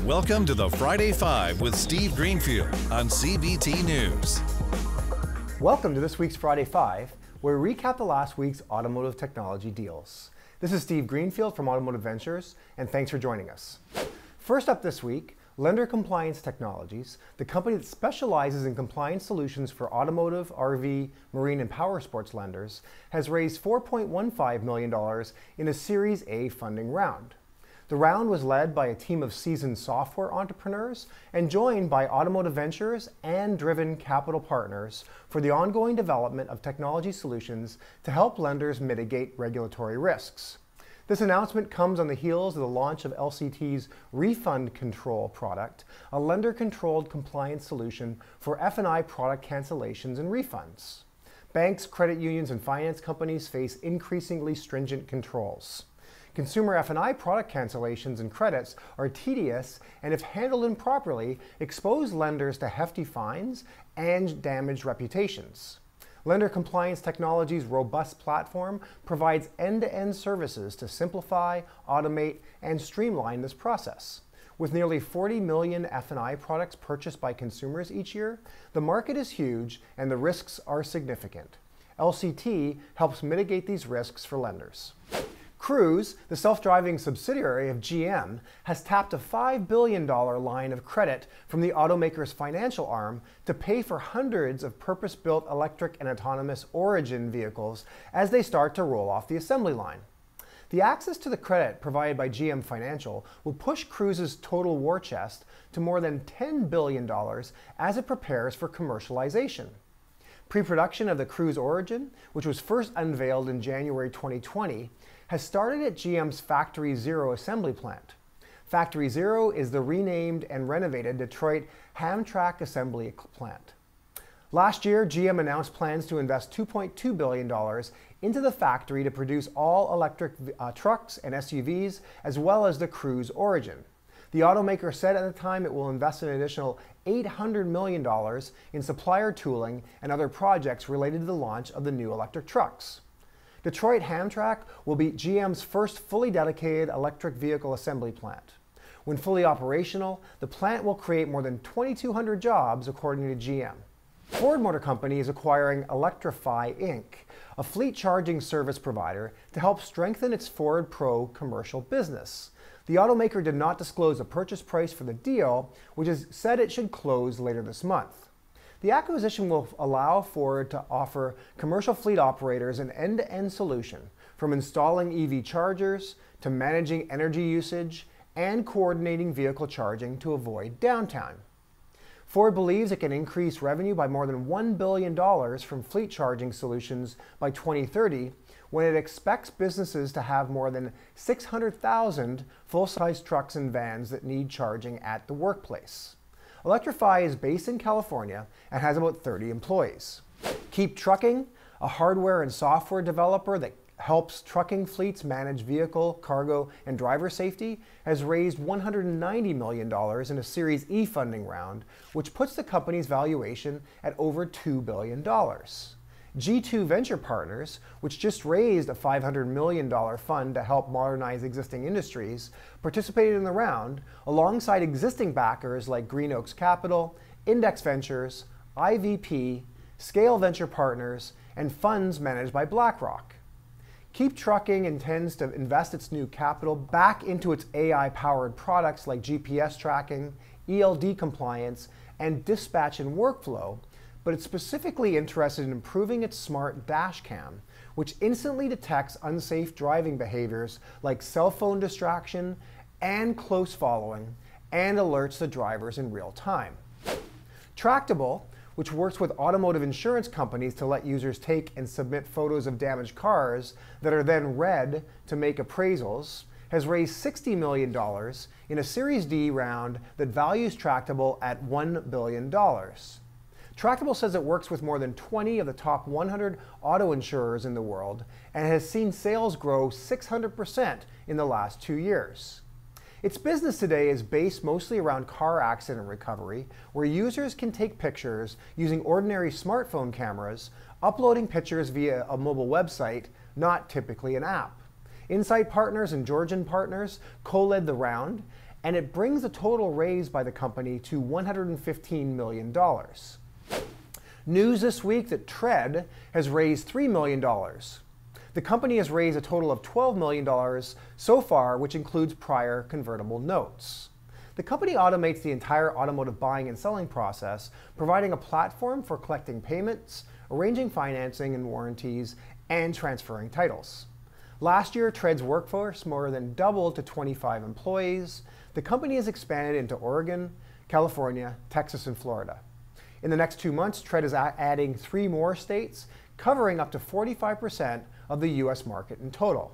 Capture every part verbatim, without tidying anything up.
Welcome to the Friday Five with Steve Greenfield on C B T News. Welcome to this week's Friday Five, where we recap the last week's automotive technology deals. This is Steve Greenfield from Automotive Ventures, and thanks for joining us. First up this week, Lender Compliance Technologies, the company that specializes in compliance solutions for automotive, R V, marine, and powersports lenders, has raised four point one five million dollars in a Series A funding round. The round was led by a team of seasoned software entrepreneurs and joined by Automotive Ventures and Driven Capital Partners for the ongoing development of technology solutions to help lenders mitigate regulatory risks. This announcement comes on the heels of the launch of L C T's Refund Control product, a lender-controlled compliance solution for F and I product cancellations and refunds. Banks, credit unions, and finance companies face increasingly stringent controls. Consumer F and I product cancellations and credits are tedious and, if handled improperly, expose lenders to hefty fines and damaged reputations. Lender Compliance Technologies' robust platform provides end-to-end services to simplify, automate, and streamline this process. With nearly forty million F and I products purchased by consumers each year, the market is huge and the risks are significant. L C T helps mitigate these risks for lenders. Cruise, the self-driving subsidiary of G M, has tapped a five billion dollars line of credit from the automaker's financial arm to pay for hundreds of purpose-built electric and autonomous origin vehicles as they start to roll off the assembly line. The access to the credit provided by G M Financial will push Cruise's total war chest to more than ten billion dollars as it prepares for commercialization. Pre-production of the Cruise Origin, which was first unveiled in January twenty twenty, has started at G M's Factory Zero assembly plant. Factory Zero is the renamed and renovated Detroit Hamtramck assembly plant. Last year, G M announced plans to invest two point two billion dollars into the factory to produce all electric uh, trucks and S U Vs, as well as the Cruise Origin. The automaker said at the time it will invest an additional eight hundred million dollars in supplier tooling and other projects related to the launch of the new electric trucks. Detroit Hamtramck will be G M's first fully dedicated electric vehicle assembly plant. When fully operational, the plant will create more than twenty-two hundred jobs, according to G M. Ford Motor Company is acquiring Electrify Incorporated, a fleet charging service provider, to help strengthen its Ford Pro commercial business. The automaker did not disclose a purchase price for the deal, which is said it should close later this month. The acquisition will allow Ford to offer commercial fleet operators an end-to-end solution, from installing E V chargers to managing energy usage and coordinating vehicle charging to avoid downtime. Ford believes it can increase revenue by more than one billion dollars from fleet charging solutions by twenty thirty, when it expects businesses to have more than six hundred thousand full-size trucks and vans that need charging at the workplace. Electrify is based in California and has about thirty employees. Keep Trucking, a hardware and software developer that helps trucking fleets manage vehicle, cargo, and driver safety, has raised one hundred ninety million dollars in a Series E funding round, which puts the company's valuation at over two billion dollars. G two Venture Partners, which just raised a five hundred million dollars fund to help modernize existing industries, participated in the round alongside existing backers like Green Oaks Capital, Index Ventures, I V P, Scale Venture Partners, and funds managed by BlackRock. Keep Trucking intends to invest its new capital back into its A I-powered products like G P S tracking, E L D compliance, and dispatch and workflow, but it's specifically interested in improving its smart dash cam, which instantly detects unsafe driving behaviors like cell phone distraction and close following, and alerts the drivers in real time. Tractable, which works with automotive insurance companies to let users take and submit photos of damaged cars that are then read to make appraisals, has raised sixty million dollars in a Series D round that values Tractable at one billion dollars. Tractable says it works with more than twenty of the top one hundred auto insurers in the world and has seen sales grow six hundred percent in the last two years. Its business today is based mostly around car accident recovery, where users can take pictures using ordinary smartphone cameras, uploading pictures via a mobile website, not typically an app. Insight Partners and Georgian Partners co-led the round, and it brings the total raised by the company to one hundred fifteen million dollars. News this week that Tread has raised three million dollars. The company has raised a total of twelve million dollars so far, which includes prior convertible notes. The company automates the entire automotive buying and selling process, providing a platform for collecting payments, arranging financing and warranties, and transferring titles. Last year, Tread's workforce more than doubled to twenty-five employees. The company has expanded into Oregon, California, Texas, and Florida. In the next two months, Tread is adding three more states, covering up to forty-five percent of the U S market in total.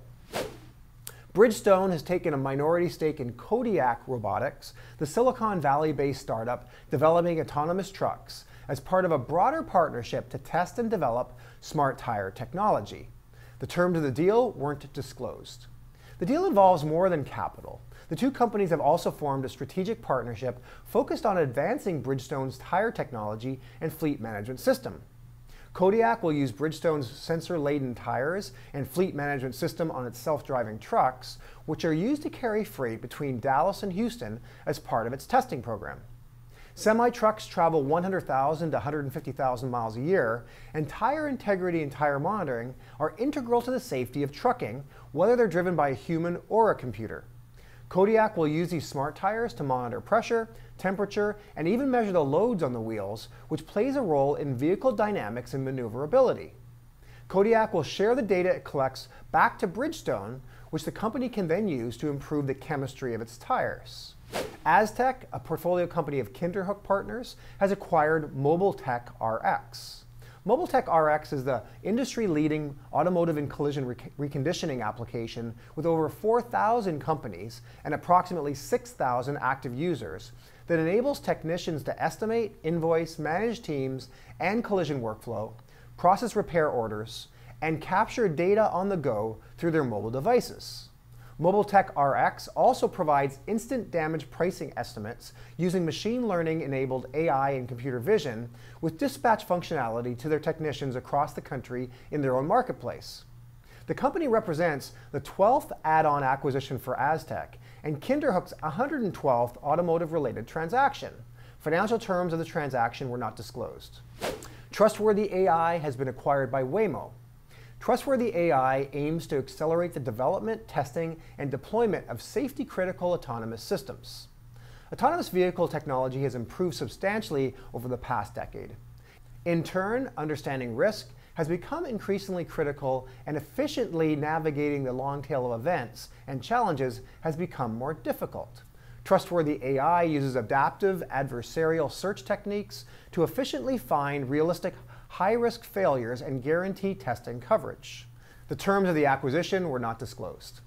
Bridgestone has taken a minority stake in Kodiak Robotics, the Silicon Valley-based startup developing autonomous trucks, as part of a broader partnership to test and develop smart tire technology. The terms of the deal weren't disclosed. The deal involves more than capital. The two companies have also formed a strategic partnership focused on advancing Bridgestone's tire technology and fleet management system. Kodiak will use Bridgestone's sensor-laden tires and fleet management system on its self-driving trucks, which are used to carry freight between Dallas and Houston as part of its testing program. Semi-trucks travel one hundred thousand to one hundred fifty thousand miles a year, and tire integrity and tire monitoring are integral to the safety of trucking, whether they're driven by a human or a computer. Kodiak will use these smart tires to monitor pressure, temperature, and even measure the loads on the wheels, which plays a role in vehicle dynamics and maneuverability. Kodiak will share the data it collects back to Bridgestone, which the company can then use to improve the chemistry of its tires. Aztec, a portfolio company of Kinderhook Partners, has acquired MobileTech R X. MobileTech R X is the industry-leading automotive and collision rec reconditioning application with over four thousand companies and approximately six thousand active users that enables technicians to estimate, invoice, manage teams and collision workflow, process repair orders, and capture data on the go through their mobile devices. MobileTech R X also provides instant damage pricing estimates using machine learning-enabled A I and computer vision with dispatch functionality to their technicians across the country in their own marketplace. The company represents the twelfth add-on acquisition for Aztec and Kinderhook's one hundred twelfth automotive-related transaction. Financial terms of the transaction were not disclosed. Trustworthy A I has been acquired by Waymo. Trustworthy A I aims to accelerate the development, testing, and deployment of safety-critical autonomous systems. Autonomous vehicle technology has improved substantially over the past decade. In turn, understanding risk has become increasingly critical, and efficiently navigating the long tail of events and challenges has become more difficult. Trustworthy A I uses adaptive adversarial search techniques to efficiently find realistic high-risk failures and guarantee testing coverage. The terms of the acquisition were not disclosed.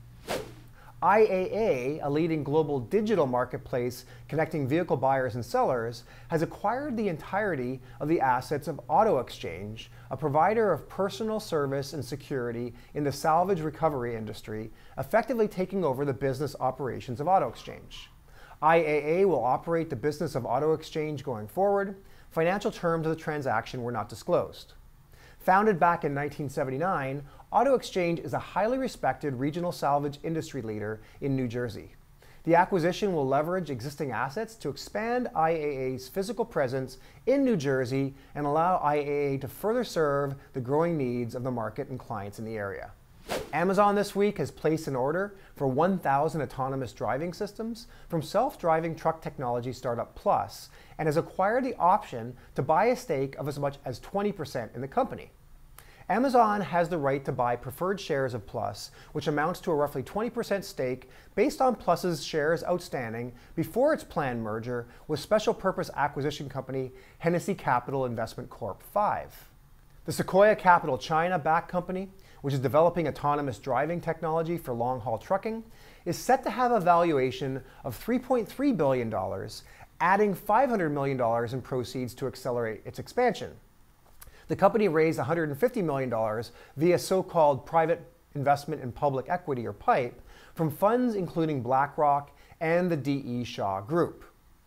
I A A, a leading global digital marketplace connecting vehicle buyers and sellers, has acquired the entirety of the assets of Auto Exchange, a provider of personal service and security in the salvage recovery industry, effectively taking over the business operations of Auto Exchange. I A A will operate the business of Auto Exchange going forward. Financial terms of the transaction were not disclosed. Founded back in nineteen seventy-nine, Auto Exchange is a highly respected regional salvage industry leader in New Jersey. The acquisition will leverage existing assets to expand I A A's physical presence in New Jersey and allow I A A to further serve the growing needs of the market and clients in the area. Amazon this week has placed an order for one thousand autonomous driving systems from self-driving truck technology startup Plus, and has acquired the option to buy a stake of as much as twenty percent in the company. Amazon has the right to buy preferred shares of Plus, which amounts to a roughly twenty percent stake based on Plus's shares outstanding before its planned merger with special purpose acquisition company Hennessy Capital Investment Corp five. The Sequoia Capital China-backed company, which is developing autonomous driving technology for long-haul trucking, is set to have a valuation of three point three billion dollars, adding five hundred million dollars in proceeds to accelerate its expansion. The company raised one hundred fifty million dollars via so-called private investment in public equity, or PIPE, from funds including BlackRock and the D E Shaw Group.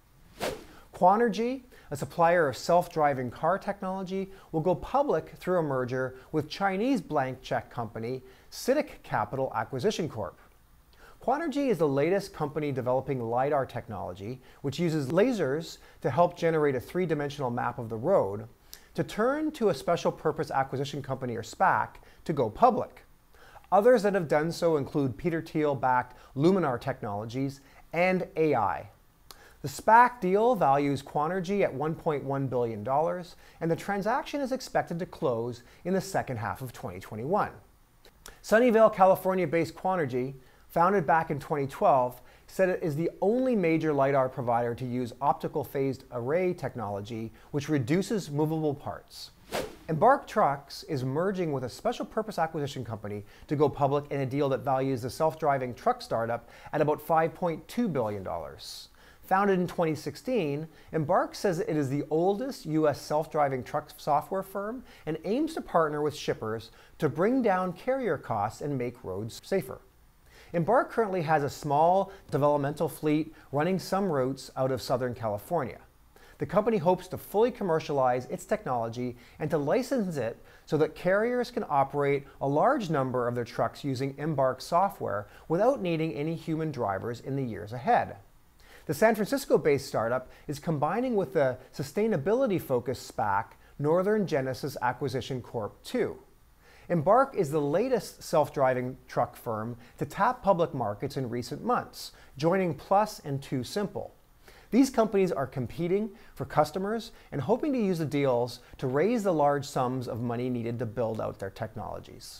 Quanergy, a supplier of self-driving car technology, will go public through a merger with Chinese blank check company CITIC Capital Acquisition Corp. Quanergy is the latest company developing LiDAR technology, which uses lasers to help generate a three-dimensional map of the road, to turn to a special purpose acquisition company, or SPAC, to go public. Others that have done so include Peter Thiel-backed Luminar Technologies and A I. The SPAC deal values Quanergy at one point one billion dollars, and the transaction is expected to close in the second half of twenty twenty-one. Sunnyvale, California-based Quanergy, founded back in twenty twelve, said it is the only major LiDAR provider to use optical phased array technology, which reduces movable parts. Embark Trucks is merging with a special purpose acquisition company to go public in a deal that values the self-driving truck startup at about five point two billion dollars. Founded in twenty sixteen, Embark says it is the oldest U S self-driving truck software firm and aims to partner with shippers to bring down carrier costs and make roads safer. Embark currently has a small developmental fleet running some routes out of Southern California. The company hopes to fully commercialize its technology and to license it so that carriers can operate a large number of their trucks using Embark software without needing any human drivers in the years ahead. The San Francisco-based startup is combining with the sustainability-focused SPAC Northern Genesis Acquisition Corp two. Embark is the latest self-driving truck firm to tap public markets in recent months, joining Plus and Too Simple. These companies are competing for customers and hoping to use the deals to raise the large sums of money needed to build out their technologies.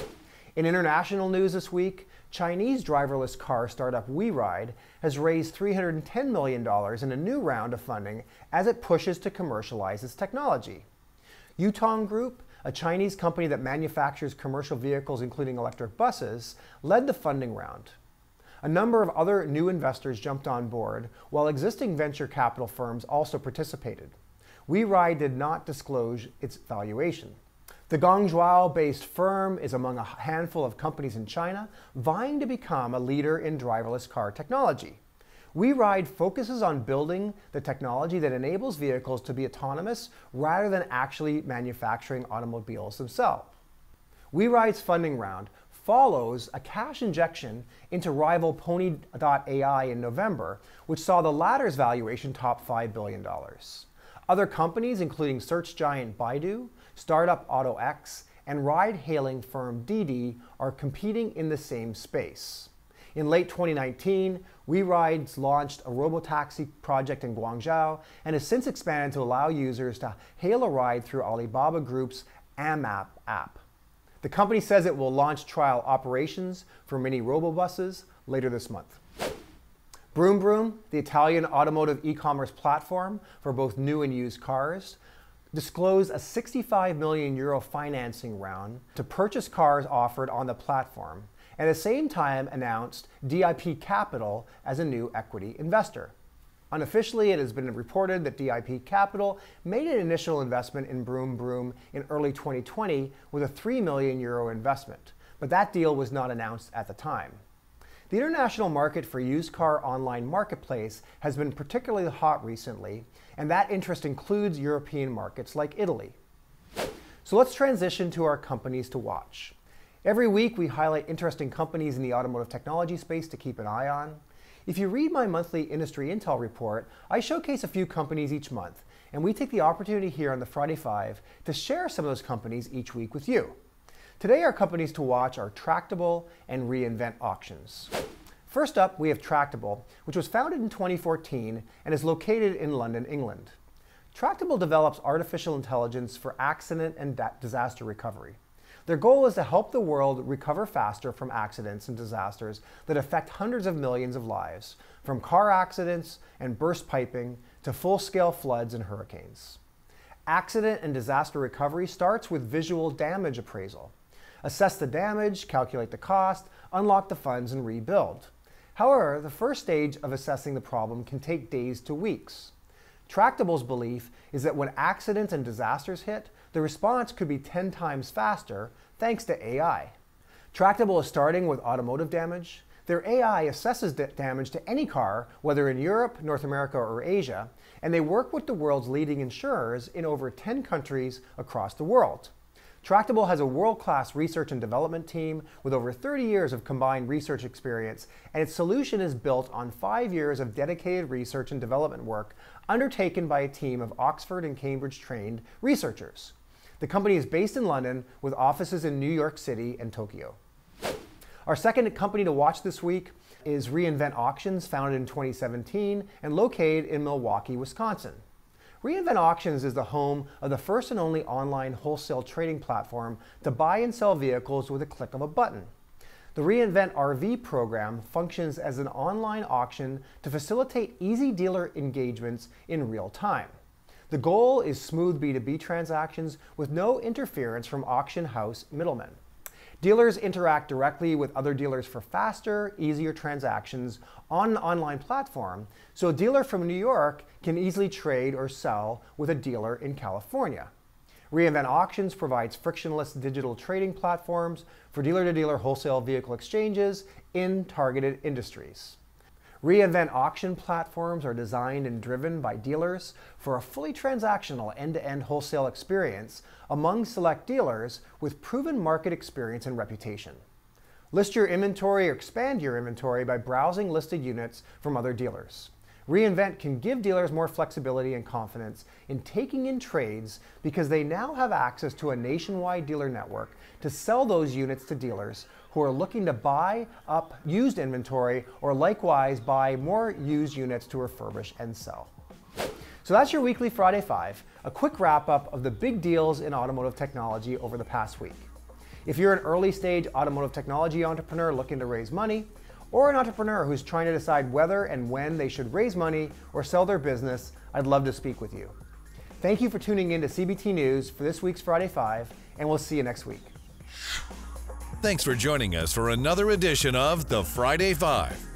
In international news this week, Chinese driverless car startup WeRide has raised three hundred ten million dollars in a new round of funding as it pushes to commercialize its technology. Yutong Group, a Chinese company that manufactures commercial vehicles including electric buses, led the funding round. A number of other new investors jumped on board, while existing venture capital firms also participated. WeRide did not disclose its valuation. The Guangzhou-based firm is among a handful of companies in China vying to become a leader in driverless car technology. WeRide focuses on building the technology that enables vehicles to be autonomous rather than actually manufacturing automobiles themselves. WeRide's funding round follows a cash injection into rival Pony dot A I in November, which saw the latter's valuation top five billion dollars. Other companies, including search giant Baidu, startup AutoX, and ride-hailing firm Didi, are competing in the same space. In late twenty nineteen, WeRide launched a robotaxi project in Guangzhou and has since expanded to allow users to hail a ride through Alibaba Group's Amap app. The company says it will launch trial operations for mini robobuses later this month. Broom Broom, the Italian automotive e-commerce platform for both new and used cars, disclosed a sixty-five million euro financing round to purchase cars offered on the platform, and at the same time announced D I P Capital as a new equity investor. Unofficially, it has been reported that D I P Capital made an initial investment in Broom Broom in early twenty twenty with a three million euro investment, but that deal was not announced at the time. The international market for used car online marketplace has been particularly hot recently, and that interest includes European markets like Italy. So let's transition to our companies to watch. Every week we highlight interesting companies in the automotive technology space to keep an eye on. If you read my monthly industry intel report, I showcase a few companies each month, and we take the opportunity here on the Friday Five to share some of those companies each week with you. Today our companies to watch are Tractable and Reinvent Auctions. First up, we have Tractable, which was founded in twenty fourteen and is located in London, England. Tractable develops artificial intelligence for accident and disaster recovery. Their goal is to help the world recover faster from accidents and disasters that affect hundreds of millions of lives, from car accidents and burst piping to full-scale floods and hurricanes. Accident and disaster recovery starts with visual damage appraisal. Assess the damage, calculate the cost, unlock the funds, and rebuild. However, the first stage of assessing the problem can take days to weeks. Tractable's belief is that when accidents and disasters hit, the response could be ten times faster thanks to A I. Tractable is starting with automotive damage. Their A I assesses damage to any car, whether in Europe, North America, or Asia, and they work with the world's leading insurers in over ten countries across the world. Tractable has a world-class research and development team with over thirty years of combined research experience, and its solution is built on five years of dedicated research and development work undertaken by a team of Oxford and Cambridge-trained researchers. The company is based in London with offices in New York City and Tokyo. Our second company to watch this week is Reinvent Auctions, founded in twenty seventeen and located in Milwaukee, Wisconsin. Reinvent Auctions is the home of the first and only online wholesale trading platform to buy and sell vehicles with a click of a button. The Reinvent R V program functions as an online auction to facilitate easy dealer engagements in real time. The goal is smooth B two B transactions with no interference from auction house middlemen. Dealers interact directly with other dealers for faster, easier transactions on an online platform, so a dealer from New York can easily trade or sell with a dealer in California. Reinvent Auctions provides frictionless digital trading platforms for dealer-to-dealer wholesale vehicle exchanges in targeted industries. Reinvent auction platforms are designed and driven by dealers for a fully transactional end-to-end wholesale experience among select dealers with proven market experience and reputation. List your inventory or expand your inventory by browsing listed units from other dealers. Reinvent can give dealers more flexibility and confidence in taking in trades because they now have access to a nationwide dealer network to sell those units to dealers who are looking to buy up used inventory or likewise buy more used units to refurbish and sell. So that's your weekly Friday Five, a quick wrap up of the big deals in automotive technology over the past week. If you're an early stage automotive technology entrepreneur looking to raise money, or an entrepreneur who's trying to decide whether and when they should raise money or sell their business, I'd love to speak with you. Thank you for tuning in to C B T News for this week's Friday Five, and we'll see you next week. Thanks for joining us for another edition of the Friday Five.